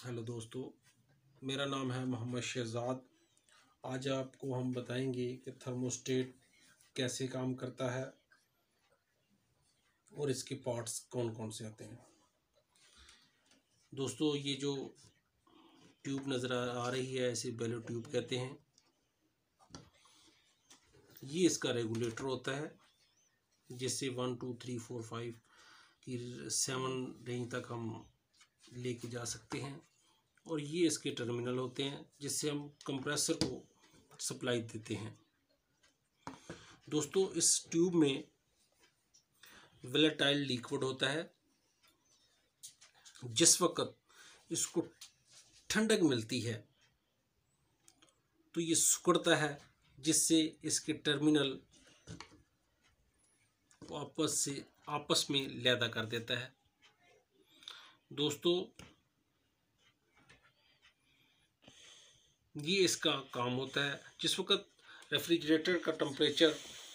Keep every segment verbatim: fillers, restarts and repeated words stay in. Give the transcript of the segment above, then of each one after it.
Hello दोस्तों, मेरा नाम है मोहम्मद शहजाद। आज आपको हम बताएंगे कि थर्मोस्टेट कैसे काम करता है और इसके पार्ट्स कौन कौन से आते हैं। दोस्तों, ये जो ट्यूब नज़र आ रही है इसे बेलो ट्यूब कहते हैं। ये इसका रेगुलेटर होता है जिससे one two three four five की सेवन रेंज तक हम लेके जा सकते हैं। और ये इसके टर्मिनल होते हैं जिससे हम कंप्रेसर को सप्लाई देते हैं। दोस्तों, इस ट्यूब में वोलेटाइल लिक्विड होता है। जिस वक्त इसको ठंडक मिलती है तो ये सिकुड़ता है, जिससे इसके टर्मिनल आपस से आपस में लैदा कर देता है। दोस्तों, ये इसका काम होता है। जिस वक्त रेफ्रिजरेटर का टेम्परेचर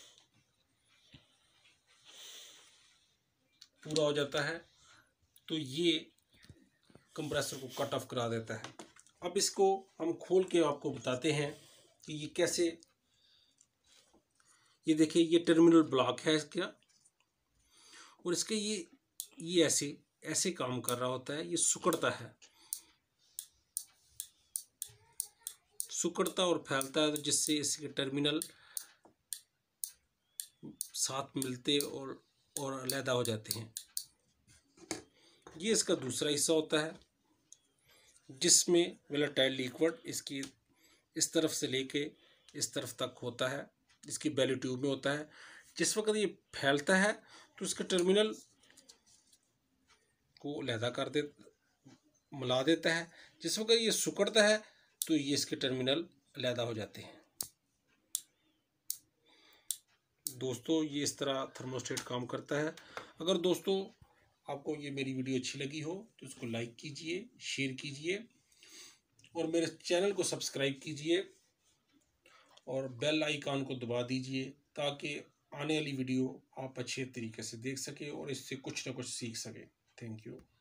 पूरा हो जाता है तो ये कंप्रेसर को कट ऑफ करा देता है। अब इसको हम खोल के आपको बताते हैं कि ये कैसे। ये देखिए, ये टर्मिनल ब्लॉक है इसका, और इसके ये ये ऐसे ऐसे काम कर रहा होता है। ये सिकुड़ता है सिकुड़ता और फैलता है, जिससे इसके टर्मिनल साथ मिलते और और अलहदा हो जाते हैं। ये इसका दूसरा हिस्सा होता है जिसमें वोलेटाइल लिक्विड इसकी इस तरफ से लेके इस तरफ तक होता है, इसकी बेलो ट्यूब में होता है। जिस वक्त ये फैलता है तो इसके टर्मिनल को अलहदा कर दे मिला देता है। जिस वक्त ये सिकुड़ता है तो ये इसके टर्मिनल अलहदा हो जाते हैं। दोस्तों, ये इस तरह थर्मोस्टेट काम करता है। अगर दोस्तों आपको ये मेरी वीडियो अच्छी लगी हो तो इसको लाइक कीजिए, शेयर कीजिए और मेरे चैनल को सब्सक्राइब कीजिए और बेल आइकन को दबा दीजिए ताकि आने वाली वीडियो आप अच्छे तरीके से देख सकें और इससे कुछ ना कुछ सीख सकें। Thank you.